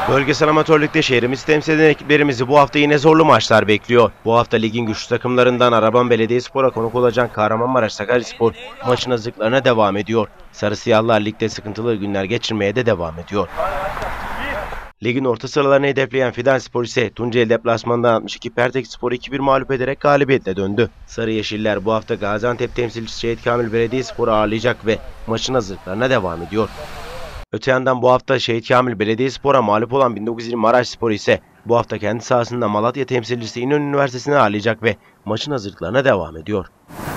Bölgesel amatörlükte şehrimizi temsil eden ekiplerimizi bu hafta yine zorlu maçlar bekliyor. Bu hafta ligin güçlü takımlarından Araban Belediyespor'a konuk olacak Kahramanmaraş Sakaryaspor maçın hazırlıklarına devam ediyor. Sarı Siyahlılar ligde sıkıntılı günler geçirmeye de devam ediyor. Ligin orta sıralarını hedefleyen Fidanspor ise Tunceli deplasmanından 62 Pertekspor'u 2-1 mağlup ederek galibiyetle döndü. Sarı Yeşiller bu hafta Gaziantep temsilcisi Şehit Kamil Belediyespor'u ağırlayacak ve maçın hazırlıklarına devam ediyor. Öte yandan bu hafta Şehit Kamil Belediyespor'a mağlup olan 1920 Maraşspor ise bu hafta kendi sahasında Malatya temsilcisi İnönü Üniversitesi'ni ağırlayacak ve maçın hazırlıklarına devam ediyor.